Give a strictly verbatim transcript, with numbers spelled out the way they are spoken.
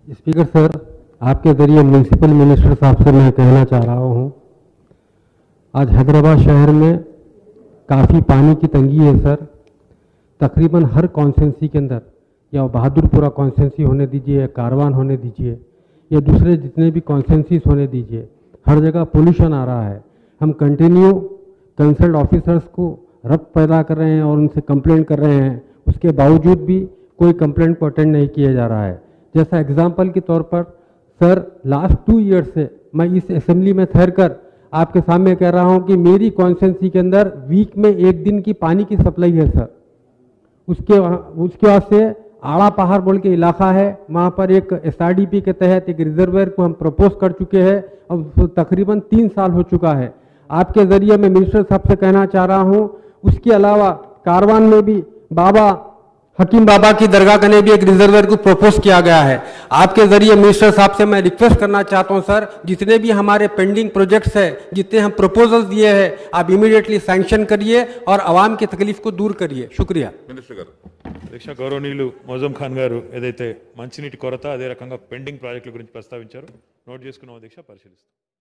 Speaker sir, आपके जरिए municipal minister साहब से मैं कहना चाह रहा हूं, आज हैदराबाद शहर में काफ़ी पानी की तंगी है सर। तकरीबन हर कॉन्स्टिट्यूंसी के अंदर, या बहादुरपुरा कॉन्स्टिट्यूंसी होने दीजिए, या कारवान होने दीजिए, या दूसरे जितने भी कॉन्स्टिट्यूंसीज होने दीजिए, हर जगह पोल्यूशन आ रहा है। हम कंटिन्यू कंसल्ट ऑफिसर्स को रब्त पैदा कर रहे हैं और उनसे कंप्लेंट कर रहे हैं, उसके बावजूद भी कोई कंप्लेंट को अटेंड नहीं किया जा रहा है। जैसा एग्जाम्पल के तौर पर सर, लास्ट टू ईयर्स से मैं इस असेंबली में ठहर कर आपके सामने कह रहा हूं कि मेरी कॉन्स्टिट्यूंसी के अंदर वीक में एक दिन की पानी की सप्लाई है सर। उसके उसके बाद से आड़ा पहाड़ बोल के इलाका है, वहाँ पर एक एस आर डी पी के तहत एक रिजर्वेयर को हम प्रपोज कर चुके हैं, अब तकरीबन तीन साल हो चुका है। आपके जरिए मैं मिनिस्टर साहब से कहना चाह रहा हूँ, उसके अलावा कारवान में भी बाबा हकीम बाबा की दरगाह के लिए भी एक रिजर्वेयर को प्रपोज किया गया है। आपके जरिए मिनिस्टर साहब से मैं रिक्वेस्ट करना चाहता हूं सर, जितने भी हमारे पेंडिंग प्रोजेक्ट्स है, जितने हम प्रपोजल दिए हैं, आप इमीडिएटली सैंक्शन करिए और आवाम की तकलीफ को दूर करिए। शुक्रिया। मिनिस्टर गाరు అధ్యక్ష గౌరవనీయులు మౌజం ఖాన్ గారు ఏదైతే మంచినీటి కొరత అదే రకంగా పెండింగ్ ప్రాజెక్టుల గురించి ప్రస్తావించారో నోట్ చేసుకున్నాం అధ్యక్ష, పరిశీలిస్తాం.